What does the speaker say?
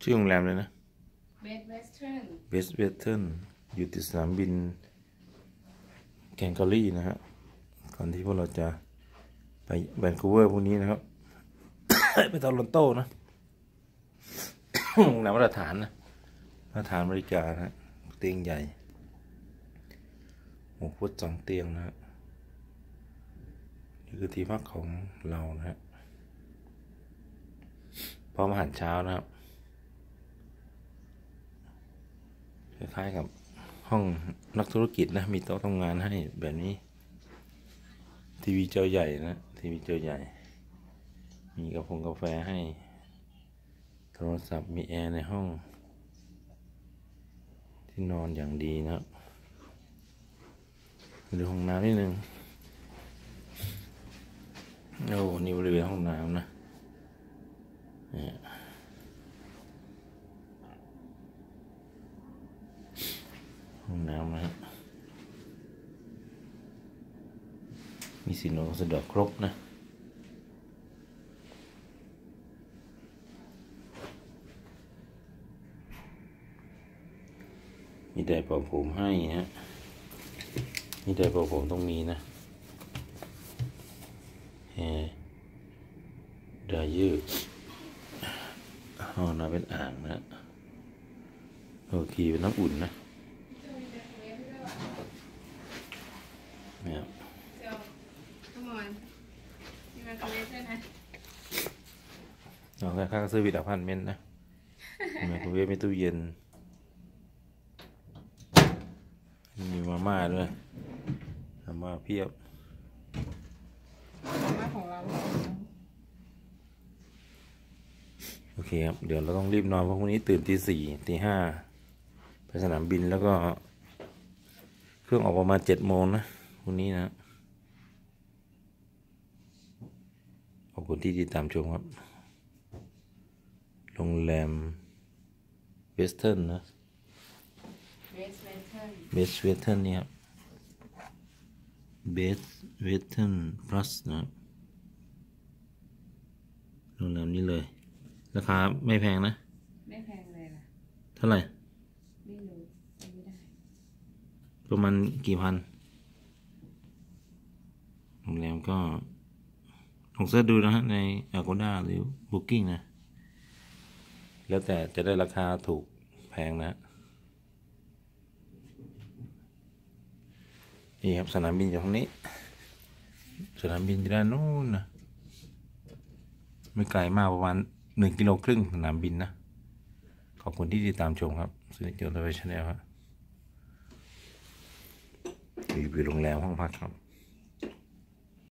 ชื่อโรงแรมเลยนะ Best Western Best Western อยู่ติดสนามบินแคนเกอรี่นะฮะก่อนที่พวกเราจะไปแวนคูเวอร์พวกนี้นะครับ ไปโตรอนโตนะ โรงแรมมาตรฐานนะมาตรฐานบริการนะเตียงใหญ่6 ฟุต 2 เตียงนะฮะนี่คือที่พักของเรานะฮะพร้อมอาหารเช้านะครับคล้ายๆกับห้องนักธุรกิจนะมีโต๊ะทำงานให้แบบนี้ทีวีจอใหญ่นะทีวีจอใหญ่มีกาแฟให้โทรศัพท์มีแอร์ในห้องที่นอนอย่างดีนะครับดูห้องน้ำนิดนึงโอ้นี่บริเวณห้องน้ำนะห้องน้ำนะมีสิ่งอำนวยความสะดวกครบนะมีไดร์เป่าผมให้ฮะมีไดร์เป่าผมต้องมีนะแฮร์ดรายเยอร์ห้องน้ำเป็นอ่างนะโอเคเป็นน้ำอุ่นนะเนี่ยเราแค่ค่าซื้อวิตาพันเมนนะไมโครเวฟไม่ตู้เย็นมีมาม่าด้วยมาม่าเพียบมาม่าของเราโอเคครับเดี๋ยวเราต้องรีบนอนเพราะพรุ่งนี้ตื่นตี 4 ตี 5ไปสนามบินแล้วก็เครื่องออกประมาณ7 โมงนะพรุ่งนี้นะขอบคุณที่ติดตามชมครับโรงแรมเวสเทิร์นนะ เบสเวสเทิร์นนี่ครับเบสเวสเทิร์นพลัสนะครับโรงแรมนี้เลยราคาไม่แพงนะไม่แพงเลยล่ะเท่าไหร่ไม่รู้ไม่ได้ประมาณกี่พันโรงแรมก็ลองเสิร์ชดูนะฮะใน Agoda หรือ Booking นะแล้วแต่จะได้ราคาถูกแพงนะนี่ครับสนามบินอยู่ตรงนี้สนามบินอยู่ด้านโน้นนะไม่ไกลมากประมาณ1 กิโลครึ่งสนามบินนะขอบคุณที่ติดตามชมครับสุนิจโจทย์ชาแนลครับรีวิวโรงแรมห้องพักครับ